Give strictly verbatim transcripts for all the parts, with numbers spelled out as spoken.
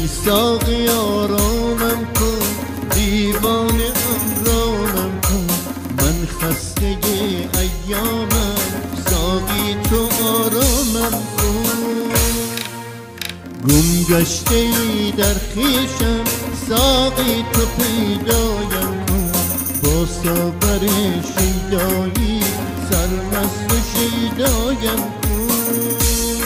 ای ساقی آرامم کن، دیوانه امرامم کن، من خسته ایامم، ساقی تو آرامم کن. گم گشته ای در خویشم، ساقی تو پیدایم کن، با ساغر شیدایی سرمست و شیدایم کن.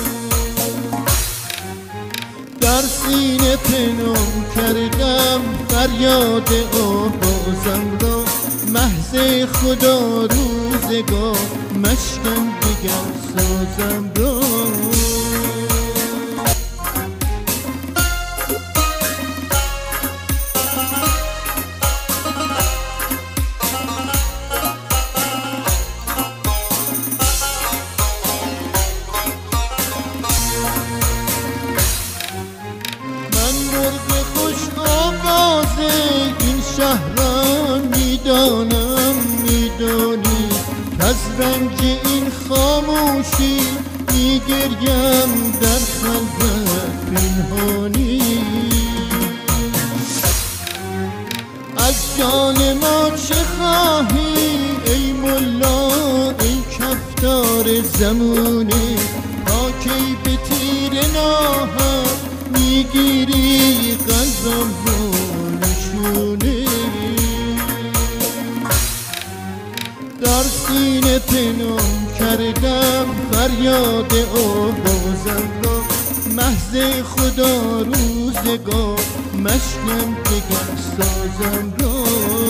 در سینه پنهان کردم فریاد آوازم را، محض خدا روزگار مشکن دگر سازم را. این شهران میدانم میدانی، از رنج این خاموشی میگریم در خلوت پنهانی. از جان ما چه خواهی ای ملا ای کفتار زمونه، تا کی به تیر ناهار میگیری قلبم رو نشونه. در سینه پنهان کردم فریاد آوازم را، محض خدا روزگار مشکن دگر سازم را.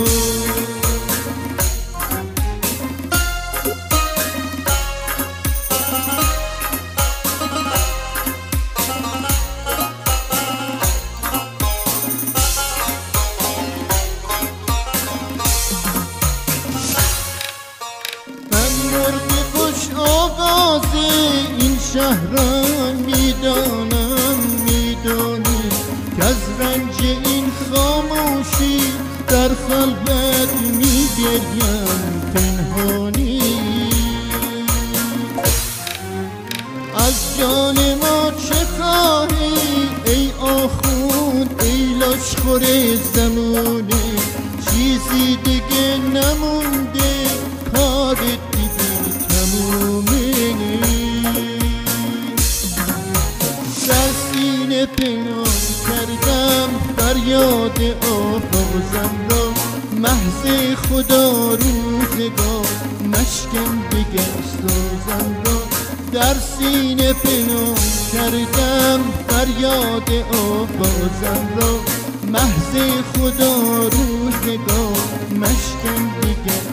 آواز این شهران میدانم میدانی، که از رنج این خاموشی در خلوت میگریم پنهانی. از جان ما چه خواهی ای آخوند ای لشخور زمونه، چیزی دیگه نمونده کار دیگه تمومه. در سینه پنهان کردم فریاد آوازم را، محض خدا روزگار مشکن دگر سازم را. در سینه پنهان کردم فریاد آوازم را، محض خدا روزگار مشکن دگر